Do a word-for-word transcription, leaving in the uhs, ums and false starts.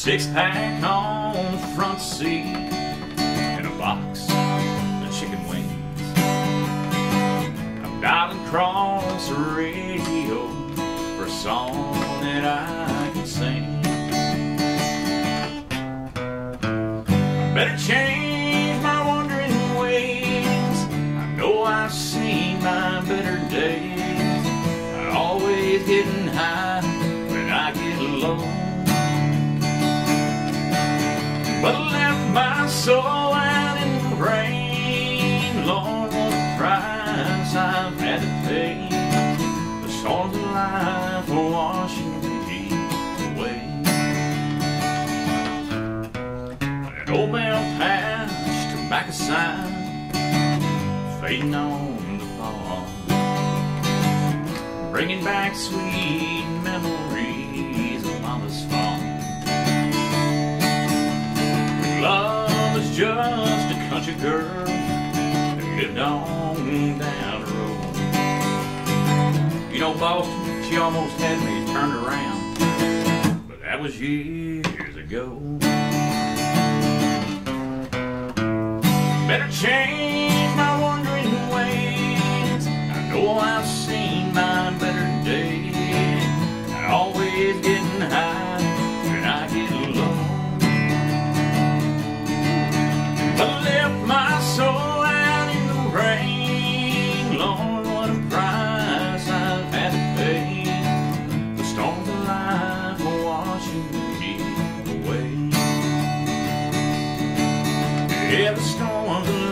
Six-pack on the front seat and a box of chicken wings. I'm dialing across the radio for a song that I can sing. I better change my wandering ways. I know I've seen my better days. I'm always getting high when I get low, but I left my soul out in the rain. Lord, what a price I've had to pay. The storms of life are washing me away. An old bell patch, tobacco sign, fading on the bar, bringing back sweet memories of Mama's farm. Love is just a country girl that lived on down the road. You know, Boston, she almost had me turned around, but that was years ago. Better change my wandering ways. I know I've seen my better days. I'm always getting high when I get low, but I left my soul out in the rain. Lord, what a price I've had to pay. The storms of life are washing me away. Yeah, the storms of